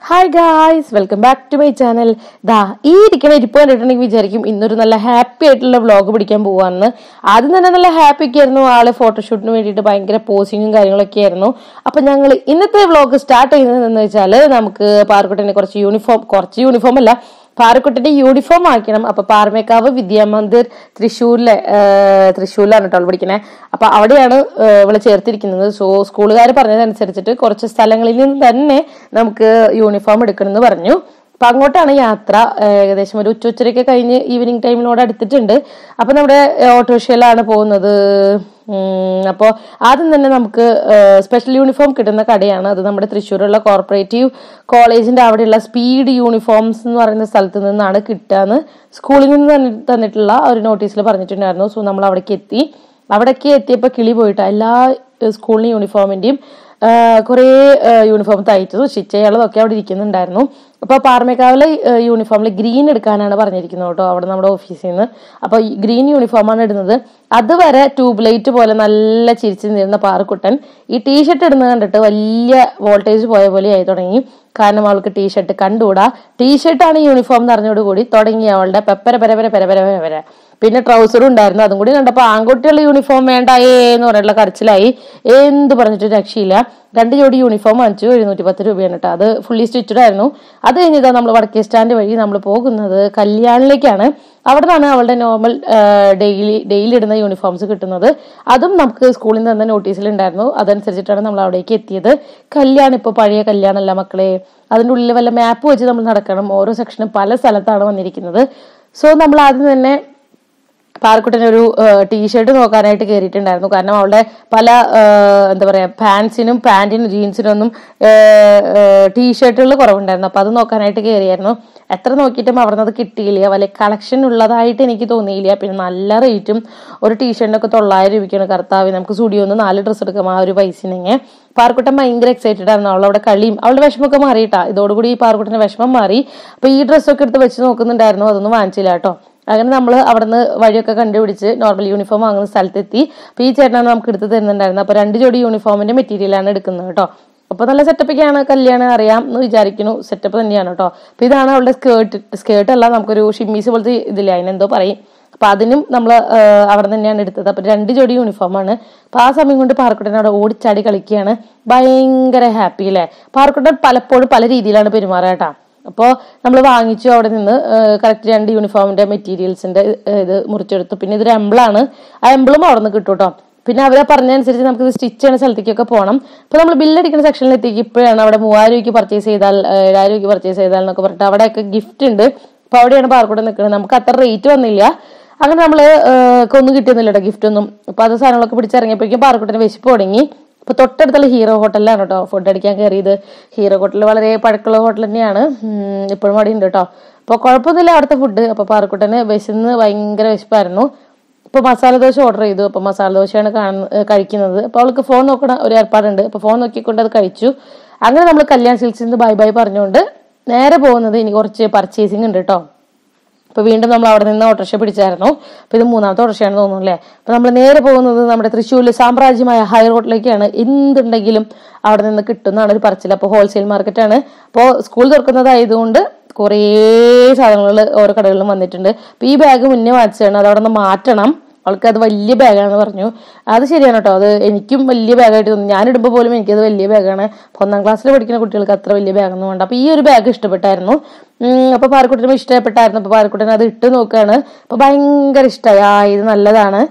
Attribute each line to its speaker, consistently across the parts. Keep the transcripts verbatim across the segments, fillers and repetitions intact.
Speaker 1: Hi guys, welcome back to my channel. ദാ ഈ ഇരിക്കണ ഇരിപ്പ് കണ്ടിട്ടുണ്ടെങ്കിൽ വിചാരിക്കും ഇന്നൊരു നല്ല ഹാപ്പി ആയിട്ടുള്ള വ്ളോഗ് പിടിക്കാൻ പോവാന്ന്. ആദ്യം തന്നെ നല്ല ഹാപ്പി ഒക്കെ ആയിരുന്നു. ആള് ഫോട്ടോഷൂട്ടിന് വേണ്ടിയിട്ട് ഭയങ്കര പോസിങ്ങും കാര്യങ്ങളൊക്കെ ആയിരുന്നു. അപ്പൊ ഞങ്ങൾ ഇന്നത്തെ വ്ളോഗ് സ്റ്റാർട്ട് ചെയ്യുന്നത് എന്ന് വെച്ചാല് നമുക്ക് പാറക്കുട്ടനെ കുറച്ച് യൂണിഫോം കുറച്ച് യൂണിഫോം അല്ല പാറക്കുട്ടിന്റെ യൂണിഫോം ആക്കണം. അപ്പൊ പാറമേക്കാവ് വിദ്യാമന്ദിർ തൃശ്ശൂരിലെ തൃശ്ശൂരിലാണ് കേട്ടോ പഠിക്കണേ. അപ്പൊ അവിടെയാണ് ഇവളെ ചേർത്തിരിക്കുന്നത്. സോ സ്കൂളുകാർ പറഞ്ഞതനുസരിച്ചിട്ട് കുറച്ച് സ്ഥലങ്ങളിൽ നിന്ന് തന്നെ നമുക്ക് യൂണിഫോം എടുക്കണമെന്ന് പറഞ്ഞു. അപ്പൊ അങ്ങോട്ടാണ് യാത്ര. ഏകദേശം ഒരു ഉച്ചuച്ചരൊക്കെ കഴിഞ്ഞ് ഈവനിങ് ടൈമിനോട് അടുത്തിട്ടുണ്ട്. അപ്പൊ നമ്മുടെ ഓട്ടോറിക്ഷയിലാണ് പോകുന്നത്. അപ്പോ ആദ്യം തന്നെ നമുക്ക് സ്പെഷ്യൽ യൂണിഫോം കിട്ടുന്ന കടയാണ് അത്. നമ്മുടെ തൃശ്ശൂരുള്ള കോർപ്പറേറ്റീവ് കോളേജിന്റെ അവിടെയുള്ള സ്പീഡ് യൂണിഫോംസ് എന്ന് പറയുന്ന സ്ഥലത്ത് നിന്നാണ് കിട്ടാന്ന് സ്കൂളിൽ നിന്ന് തന്നിട്ടുള്ള ഒരു നോട്ടീസിൽ പറഞ്ഞിട്ടുണ്ടായിരുന്നു. സോ നമ്മൾ അവിടേക്ക് എത്തി. അവിടേക്ക് എത്തിയപ്പോൾ കിളി പോയിട്ട് എല്ലാ സ്കൂളിന് യൂണിഫോമിന്റെയും കുറെ യൂണിഫോം തയ്ച്ചതും സ്റ്റിച്ച് ചെയ്യാനുള്ളതൊക്കെ അവിടെ ഇരിക്കുന്നുണ്ടായിരുന്നു. അപ്പൊ പാറമേക്കാവിലെ യൂണിഫോമിൽ ഗ്രീൻ എടുക്കാനാണ് പറഞ്ഞിരിക്കുന്നത് കേട്ടോ അവിടെ നമ്മുടെ ഓഫീസിൽ നിന്ന്. അപ്പൊ ഗ്രീൻ യൂണിഫോമാണ് ഇടുന്നത്. അതുവരെ ട്യൂബ് ലൈറ്റ് പോലെ നല്ല ചിരിച്ചു നിന്നിരുന്ന പാറക്കുട്ടൻ ഈ ടീഷർട്ട് ഇടുന്നത് കണ്ടിട്ട് വലിയ വോൾട്ടേജ് പോയ പോലെ ആയി തുടങ്ങി. കാരണം അവൾക്ക് ടീഷർട്ട് കണ്ടുകൂടാ. ടീഷർട്ടാണ് യൂണിഫോം നിറഞ്ഞോടുകൂടി തുടങ്ങി അവളുടെ പെപ്പര പരപര പരപര പരപര. പിന്നെ ട്രൗസറും ഉണ്ടായിരുന്നു. അതും കൂടി കണ്ടപ്പോ ആൺകുട്ടികളുടെ യൂണിഫോം വേണ്ടായേ എന്ന് പറഞ്ഞിട്ടുള്ള കരച്ചിലായി. എന്ത് പറഞ്ഞിട്ട് രക്ഷയില്ല. രണ്ട് ജോഡി യൂണിഫോം വാങ്ങിച്ചു. എഴുന്നൂറ്റി പത്ത് രൂപയാണ് കേട്ടോ. അത് ഫുള്ളി സ്റ്റിച്ചഡ് ആയിരുന്നു. അത് കഴിഞ്ഞിട്ടാണ് നമ്മൾ വടക്കേ സ്റ്റാൻഡ് വഴി നമ്മൾ പോകുന്നത് കല്യാണിലേക്കാണ്. അവിടെ നിന്നാണ് അവളുടെ നോർമൽ ഡെയിലി ഡെയിലി ഇടുന്ന യൂണിഫോംസ് കിട്ടുന്നത്. അതും നമുക്ക് സ്കൂളിൽ നിന്ന് തന്നെ നോട്ടീസിൽ ഉണ്ടായിരുന്നു. അതനുസരിച്ചിട്ടാണ് നമ്മൾ അവിടേക്ക് എത്തിയത്. കല്യാണം ഇപ്പൊ പഴയ കല്യാണമല്ല മക്കളെ. അതിൻ്റെ ഉള്ളിൽ വല്ല മാപ്പ് വെച്ച് നമ്മൾ നടക്കണം. ഓരോ സെക്ഷനും പല സ്ഥലത്താണ് വന്നിരിക്കുന്നത്. സോ നമ്മൾ ആദ്യം തന്നെ പാറക്കുട്ടന് ഒരു ടീഷർട്ട് നോക്കാനായിട്ട് കയറിയിട്ടുണ്ടായിരുന്നു. കാരണം അവളുടെ പല എന്താ പറയാ പാൻസിനും പാന്റിനും ജീൻസിനും ഒന്നും ടീഷർട്ടുകൾ കുറവുണ്ടായിരുന്നു. അപ്പൊ അത് നോക്കാനായിട്ട് കയറിയായിരുന്നു. എത്ര നോക്കിയിട്ടും അവിടെ നിന്ന് അത് കിട്ടിയില്ല. വലിയ കളക്ഷൻ ഉള്ളതായിട്ട് എനിക്ക് തോന്നിയില്ല. പിന്നെ നല്ല റേറ്റും. ഒരു ടീഷർട്ടിനൊക്കെ തൊള്ളായിരം രൂപയ്ക്കാണ്. കർത്താവ് നമുക്ക് സ്റ്റുഡിയോന്ന് നാല് ഡ്രസ്സ് എടുക്കാം ആ ഒരു പൈസനെങ്കിൽ. പാറക്കുട്ടൻ ഭയങ്കര എക്സൈറ്റഡ് ആയിരുന്നു. അവളവിടെ കളിയും അവളുടെ വിഷമൊക്കെ മാറിയിട്ടാ. ഇതോടുകൂടി ഈ പാറക്കുട്ടന്റെ വിഷമം മാറി. അപ്പൊ ഈ ഡ്രസ്സൊക്കെ എടുത്ത് വെച്ച് നോക്കുന്നുണ്ടായിരുന്നു. അതൊന്നും വാങ്ങിച്ചില്ല കേട്ടോ. അങ്ങനെ നമ്മൾ അവിടുന്ന് വഴിയൊക്കെ കണ്ടുപിടിച്ച് നോർമൽ യൂണിഫോം വാങ്ങുന്ന സ്ഥലത്തെത്തി. അപ്പൊ ഈ ചേട്ടനാണ് നമുക്ക് എടുത്ത് തരുന്നുണ്ടായിരുന്നത്. അപ്പൊ രണ്ട് ജോഡി യൂണിഫോമിന്റെ മെറ്റീരിയലാണ് എടുക്കുന്നത് കേട്ടോ. അപ്പൊ നല്ല സെറ്റപ്പൊക്കെയാണ്. കല്യാണം അറിയാം എന്ന് വിചാരിക്കുന്നു. സെറ്റപ്പ് തന്നെയാണ് കേട്ടോ. അപ്പൊ ഇതാണ് അവളുടെ സ്കേർട്ട്. സ്കേർട്ട് അല്ല, നമുക്കൊരു ഷിമ്മീസ് പോലത്തെ ഇതില്ല, അതിനെന്തോ പറയും. അപ്പൊ അതിനും നമ്മൾ അവിടെ തന്നെയാണ് എടുത്തത്. അപ്പൊ രണ്ട് ജോഡി യൂണിഫോമാണ്. അപ്പൊ ആ സമയം കൊണ്ട് പാറക്കുട്ടൻ അവിടെ ഓടിച്ചാടി കളിക്കുകയാണ്. ഭയങ്കര ഹാപ്പി അല്ലേ. പാറക്കുട്ടൻ പലപ്പോഴും പല രീതിയിലാണ് പെരുമാറുക കേട്ടാ. അപ്പോൾ നമ്മൾ വാങ്ങിച്ചു. അവിടെ നിന്ന് കറക്റ്റ് രണ്ട് യൂണിഫോമിന്റെ മെറ്റീരിയൽസിന്റെ ഇത് മുറിച്ചെടുത്തു. പിന്നെ ഇതൊരു എംബ്ലാണ്. ആ എംബ്ലും അവിടെ നിന്ന് കിട്ടും കേട്ടോ. പിന്നെ അവരെ പറഞ്ഞതനുസരിച്ച് നമുക്ക് ഇത് സ്റ്റിച്ച് ചെയ്യുന്ന സ്ഥലത്തേക്കൊക്കെ പോകണം. അപ്പൊ നമ്മൾ ബില്ലടിക്കുന്ന സെക്ഷനിൽ എത്തിക്ക് ഇപ്പോഴാണ് അവിടെ മൂവായിരം രൂപയ്ക്ക് പർച്ചേസ് ചെയ്താൽ ഏഴായിരം രൂപയ്ക്ക് പർച്ചേസ് ചെയ്താൽ എന്നൊക്കെ പറഞ്ഞിട്ട് അവിടെയൊക്കെ ഗിഫ്റ്റ് ഉണ്ട്. അപ്പൊ അവിടെയാണ് പാറക്കുട്ടൻ നിൽക്കുന്നത്. നമുക്ക് അത്ര റേറ്റ് വന്നില്ല. അങ്ങനെ നമ്മള് ഒന്നും കിട്ടിയൊന്നുമില്ല കേട്ടോ, ഗിഫ്റ്റ് ഒന്നും. അപ്പൊ അത് സാധനങ്ങളൊക്കെ പിടിച്ചിറങ്ങിയപ്പോഴേക്കും പാറക്കുട്ടന് വിശപ്പ് തുടങ്ങി. അപ്പൊ തൊട്ടടുത്തുള്ള ഹീറോ ഹോട്ടലിലാണ് കേട്ടോ ഫുഡ് അടിക്കാൻ കയറിയത്. ഹീറോ ഹോട്ടൽ വളരെ പഴക്കമുള്ള ഹോട്ടൽ തന്നെയാണ്. ഇപ്പോഴും അവിടെ ഉണ്ട് കേട്ടോ. അപ്പൊ കുഴപ്പമൊന്നുമില്ല അവിടുത്തെ ഫുഡ്. അപ്പൊ പാറക്കുട്ടന് വിശന്ന് ഭയങ്കര വിശപ്പായിരുന്നു. ഇപ്പൊ മസാല ദോശ ഓർഡർ ചെയ്തു. അപ്പൊ മസാല ദോശയാണ് കാണുന്നത് കഴിക്കുന്നത്. അപ്പൊ അവൾക്ക് ഫോൺ നോക്കണ ഒരു ഏർപ്പാടുണ്ട്. അപ്പൊ ഫോൺ നോക്കിക്കൊണ്ട് അത് കഴിച്ചു. അങ്ങനെ നമ്മൾ കല്യാൺ സിൽക്സിൽ നിന്ന് ബൈ ബൈ പറഞ്ഞുകൊണ്ട് നേരെ പോകുന്നത് ഇനി കുറച്ച് പർച്ചേസിങ് ഉണ്ട് കേട്ടോ. അപ്പൊ വീണ്ടും നമ്മൾ അവിടെ നിന്ന് ഓട്ടോറിക്ഷ പിടിച്ചായിരുന്നു. അപ്പൊ ഇത് മൂന്നാമത്തെ ഓട്ടോറിക്ഷയാണെന്ന് തോന്നുന്നു അല്ലേ. അപ്പൊ നമ്മൾ നേരെ പോകുന്നത് നമ്മുടെ തൃശ്ശൂരിലെ സാമ്രാജ്യമായ ഹൈ റോഡിലേക്കാണ്. എന്തുണ്ടെങ്കിലും അവിടെ നിന്ന് കിട്ടുന്നതാണ് ഒരു പറച്ചിൽ. അപ്പൊ ഹോൾസെയിൽ മാർക്കറ്റാണ്. അപ്പോൾ സ്കൂൾ തുറക്കുന്നതായതുകൊണ്ട് കുറേ സാധനങ്ങൾ ഓരോ കടകളിലും വന്നിട്ടുണ്ട്. അപ്പൊ ഈ ബാഗ് മുന്നേ വാങ്ങിച്ചതാണ്. അത് അവിടെ നിന്ന് മാറ്റണം. അവൾക്ക് അത് വലിയ ബാഗാണെന്ന് പറഞ്ഞു. അത് ശരിയാണ് കേട്ടോ. അത് എനിക്കും വലിയ ബാഗായിട്ട് തോന്നി. ഞാൻ ഇടുമ്പോൾ പോലും എനിക്കത് വലിയ ബാഗാണ്. ഒന്നാം ക്ലാസ്സിൽ പഠിക്കുന്ന കുട്ടികൾക്ക് അത്ര വലിയ ബാഗൊന്നും വേണ്ട. അപ്പൊ ഈ ഒരു ബാഗ് ഇഷ്ടപ്പെട്ടായിരുന്നു. അപ്പൊ പാറക്കുട്ടനും ഇഷ്ടപ്പെട്ടായിരുന്നു. അപ്പൊ പാറക്കുട്ടൻ അത് ഇട്ട് നോക്കുകയാണ്. അപ്പൊ ഭയങ്കര ഇഷ്ടമായി. ആ ഇത് നല്ലതാണ്.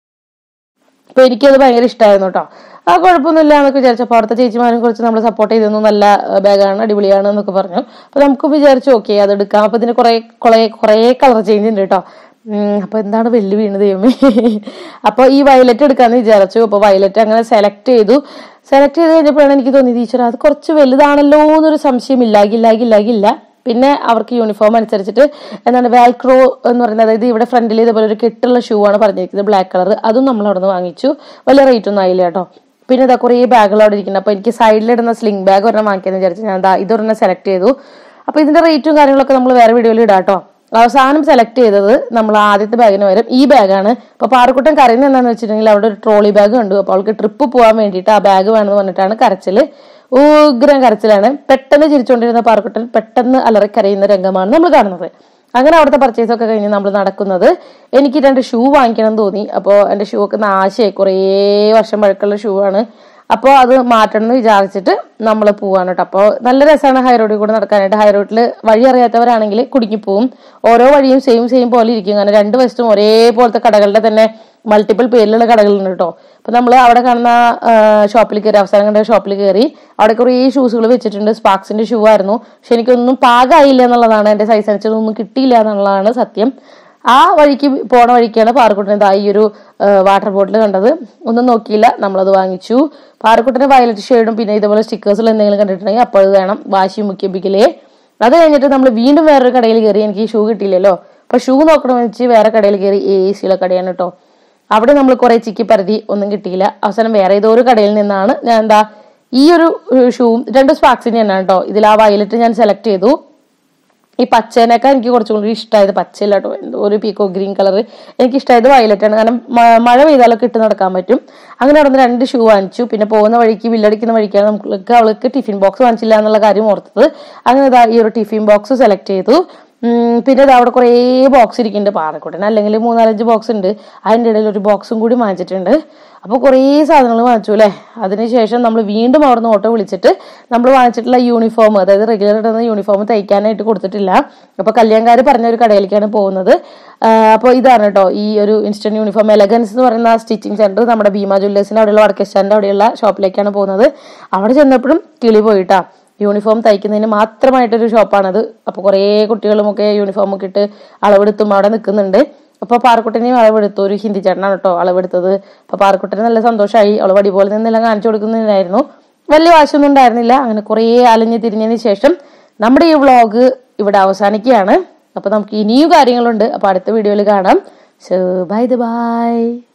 Speaker 1: അപ്പൊ എനിക്കത് ഭയങ്കര ഇഷ്ടമായിരുന്നു കേട്ടോ. ആ കുഴപ്പമൊന്നുമില്ല എന്നൊക്കെ വിചാരിച്ചപ്പോൾ അവിടുത്തെ ചേച്ചിമാരും കുറച്ച് നമ്മൾ സപ്പോർട്ട് ചെയ്തൊന്നും നല്ല ബാഗാണ്, അടിപൊളിയാണ് എന്നൊക്കെ പറഞ്ഞു. അപ്പൊ നമുക്ക് വിചാരിച്ചു ഓക്കെ അത് എടുക്കാം. അപ്പൊ ഇതിന് കുറെ കുറെ കുറെ കളർ ചേഞ്ച് ഉണ്ട് കേട്ടോ. അപ്പൊ എന്താണ് വെല്ലു വീണത് ദൈവമേ. അപ്പൊ ഈ വയലറ്റ് എടുക്കാന്ന് വിചാരിച്ചു. അപ്പൊ വയലറ്റ് അങ്ങനെ സെലക്ട് ചെയ്തു. സെലക്ട് ചെയ്ത് കഴിഞ്ഞപ്പോഴാണ് എനിക്ക് തോന്നിയത് ഈശ്വര അത് കുറച്ച് വലുതാണല്ലോ എന്നൊരു സംശയം ഇല്ലാകില്ലാകില്ലാകില്ല. പിന്നെ അവർക്ക് യൂണിഫോം അനുസരിച്ചിട്ട് എന്താണ് വാൽക്രോ എന്ന് പറയുന്നത്, അതായത് ഇവിടെ ഫ്രണ്ടിൽ ഇതുപോലെ ഒരു കെട്ടുള്ള ഷൂ ആണ് പറഞ്ഞിരിക്കുന്നത്, ബ്ലാക്ക് കളർ. അതും നമ്മൾ അവിടെ നിന്ന് വാങ്ങിച്ചു. വലിയ റേറ്റ് ഒന്നും ആയില്ല കേട്ടോ. പിന്നെ ഇതാ കുറേ ബാഗുകൾ അവിടെ ഇരിക്കുന്നത്. അപ്പൊ എനിക്ക് സൈഡിലിടുന്ന സ്ലിംഗ് ബാഗ് ഒരെണ്ണം വാങ്ങിക്കാന്ന് വിചാരിച്ചു. ഞാൻ ഇതാ ഇതൊരെണ്ണം സെലക്ട് ചെയ്തു. അപ്പൊ ഇതിന്റെ റേറ്റും കാര്യങ്ങളൊക്കെ നമ്മൾ വേറെ വീഡിയോയിൽ ഇടാം കേട്ടോ. അവസാനം സെലക്ട് ചെയ്തത് നമ്മൾ ആദ്യത്തെ ബാഗിന് പകരം ഈ ബാഗാണ്. അപ്പൊ പാറക്കുട്ടൻ കരയുന്നത് എന്താണെന്ന് വെച്ചിട്ടുണ്ടെങ്കിൽ അവിടെ ഒരു ട്രോളി ബാഗ് കണ്ടു. അപ്പൊ അവൾക്ക് ട്രിപ്പ് പോകാൻ വേണ്ടിയിട്ട് ആ ബാഗ് വേണമെന്ന് പറഞ്ഞിട്ടാണ് കരച്ചില്. ഉഗ്രം കരച്ചിലാണ്. പെട്ടെന്ന് ചിരിച്ചുകൊണ്ടിരുന്ന പാറക്കുട്ടൻ പെട്ടെന്ന് അലറി കരയുന്ന രംഗമാണ് നമ്മൾ കാണുന്നത്. അങ്ങനെ അവിടുത്തെ പർച്ചേസ് ഒക്കെ കഴിഞ്ഞ് നമ്മൾ നടക്കുന്നത്. എനിക്ക് രണ്ട് ഷൂ വാങ്ങിക്കണം എന്ന് തോന്നി. അപ്പോൾ എൻ്റെ ഷൂ ഒക്കെ നാശമായി, കുറേ വർഷം പഴക്കമുള്ള ഷൂ ആണ്. അപ്പോൾ അത് മാറ്റണം എന്ന് വിചാരിച്ചിട്ട് നമ്മൾ പോവാണ് കേട്ടോ. അപ്പോൾ നല്ല രസമാണ് ഹൈ റോഡിൽ കൂടെ നടക്കാനായിട്ട്. ഹൈ റോഡിൽ വഴി അറിയാത്തവരാണെങ്കിൽ കുടുങ്ങിപ്പോവും. ഓരോ വഴിയും സെയിം സെയിം പോലെ ഇരിക്കും. അങ്ങനെ രണ്ട് വശത്തും ഒരേപോലത്തെ കടകളുടെ തന്നെ മൾട്ടിപ്പിൾ പേരിലുള്ള കടകളുണ്ട് കേട്ടോ. അപ്പൊ നമ്മൾ അവിടെ കാണുന്ന ഷോപ്പിൽ കയറി, അവസാനം കണ്ട ഷോപ്പിൽ കയറി. അവിടെ കുറേ ഷൂസുകൾ വെച്ചിട്ടുണ്ട്. സ്പാർക്സിന്റെ ഷൂ ആയിരുന്നു. പക്ഷെ എനിക്കൊന്നും പാകമായില്ല എന്നുള്ളതാണ്, എന്റെ സൈസ് അനുസരിച്ചൊന്നും കിട്ടിയില്ല എന്നുള്ളതാണ് സത്യം. ആ വഴിക്ക് പോണ വഴിക്കാണ് പാറക്കുട്ടൻ ഈ ഒരു വാട്ടർ ബോട്ടിൽ കണ്ടത്. ഒന്നും നോക്കിയില്ല, നമ്മളത് വാങ്ങിച്ചു. പാറക്കുട്ടന് വയലറ്റ് ഷെയ്ഡും പിന്നെ ഇതുപോലെ സ്റ്റിക്കേഴ്സിൽ എന്തെങ്കിലും കണ്ടിട്ടുണ്ടെങ്കിൽ അപ്പോൾ അത് വേണം, വാശി മുക്കിപ്പിക്കലേ. അത് കഴിഞ്ഞിട്ട് നമ്മൾ വീണ്ടും വേറൊരു കടയിൽ കയറി. എനിക്ക് ഷൂ കിട്ടിയില്ലല്ലോ. അപ്പൊ ഷൂ നോക്കണമെന്ന് വെച്ച് വേറെ കടയിൽ കയറി. എ സിയുള്ള കടയാണ് കേട്ടോ. അവിടെ നമ്മൾ കുറെ ചിക്കി പരതി, ഒന്നും കിട്ടിയില്ല. അവസാനം വേറെ ഏതോ ഒരു കടയിൽ നിന്നാണ് ഞാൻ എന്താ ഈ ഒരു ഷൂവും രണ്ട് സ്പാർക്സിന്റെ തന്നെയാണ് കേട്ടോ. ഇതിൽ ആ വയലറ്റ് ഞാൻ സെലക്ട് ചെയ്തു. ഈ പച്ചേനേക്കാൾ എനിക്ക് കുറച്ചും കൂടി ഇഷ്ടമായത് പച്ചയില്ല കേട്ടോ, എന്തോ ഒരു പീക്കോ ഗ്രീൻ കളർ. എനിക്ക് ഇഷ്ടമായത് വയലറ്റ് ആണ്, കാരണം മഴ പെയ്താലൊക്കെ ഇട്ട് നടക്കാൻ പറ്റും. അങ്ങനെ അവിടെ നിന്ന് രണ്ട് ഷൂ വാങ്ങിച്ചു. പിന്നെ പോകുന്ന വഴിക്ക് ബില്ലടിക്കുന്ന വഴിക്കാണ് നമുക്ക് അവൾക്ക് ടിഫിൻ ബോക്സ് വാങ്ങിച്ചില്ല എന്നുള്ള കാര്യം ഓർത്തത്. അങ്ങനെ ഇതാ ഈ ഒരു ടിഫിൻ ബോക്സ് സെലക്ട് ചെയ്തു. പിന്നെ ഇത് അവിടെ കുറേ ബോക്സ് ഇരിക്കുന്നുണ്ട് പാറക്കുട്ടൻ, അല്ലെങ്കിൽ മൂന്നാലഞ്ച് ബോക്സ് ഉണ്ട്. അതിൻ്റെ ഇടയിൽ ഒരു ബോക്സും കൂടി വാങ്ങിച്ചിട്ടുണ്ട്. അപ്പോൾ കുറേ സാധനങ്ങൾ വാങ്ങിച്ചു അല്ലേ. അതിനുശേഷം നമ്മൾ വീണ്ടും അവിടെ നിന്ന് ഓട്ടോ വിളിച്ചിട്ട് നമ്മൾ വാങ്ങിച്ചിട്ടുള്ള യൂണിഫോം, അതായത് റെഗുലർ ഇടുന്ന യൂണിഫോം തയ്ക്കാനായിട്ട് കൊടുത്തിട്ടില്ല. അപ്പോൾ കല്യാൺകാർ പറഞ്ഞ ഒരു കടയിലേക്കാണ് പോകുന്നത്. അപ്പോൾ ഇതാണ് കേട്ടോ ഈ ഒരു ഇൻസ്റ്റന്റ് യൂണിഫോം എലഗൻസ് എന്ന് പറയുന്ന സ്റ്റിച്ചിങ് സെന്റർ, നമ്മുടെ ഭീമ ജ്വല്ലേഴ്സിന്റെ അവിടെയുള്ള വടക്കേസ്റ്റാൻഡിന്റെ അവിടെയുള്ള ഷോപ്പിലേക്കാണ് പോകുന്നത്. അവിടെ ചെന്നപ്പോഴും കിളി പോയിട്ടാ. യൂണിഫോം തയ്ക്കുന്നതിന് മാത്രമായിട്ടൊരു ഷോപ്പാണത്. അപ്പോൾ കുറേ കുട്ടികളുമൊക്കെ യൂണിഫോം ഒക്കെ ഇട്ട് അളവെടുത്തും അവിടെ നിൽക്കുന്നുണ്ട്. അപ്പൊ പാറക്കുട്ടനെയും അളവെടുത്തു. ഒരു ഹിന്ദി ചേട്ടനാണ് കേട്ടോ അളവെടുത്തത്. അപ്പൊ പാറക്കുട്ടന് നല്ല സന്തോഷമായി. അവള് വടി പോലെ നിന്നെല്ലാം കാണിച്ചു കൊടുക്കുന്നതിനായിരുന്നു. വലിയ വാശിയൊന്നും ഉണ്ടായിരുന്നില്ല. അങ്ങനെ കുറേ അലഞ്ഞ് തിരിഞ്ഞതിന് ശേഷം നമ്മുടെ ഈ വ്ളോഗ് ഇവിടെ അവസാനിക്കുകയാണ്. അപ്പൊ നമുക്ക് ഇനിയും കാര്യങ്ങളുണ്ട്. അപ്പൊ അടുത്ത വീഡിയോയിൽ കാണാം. So bye by.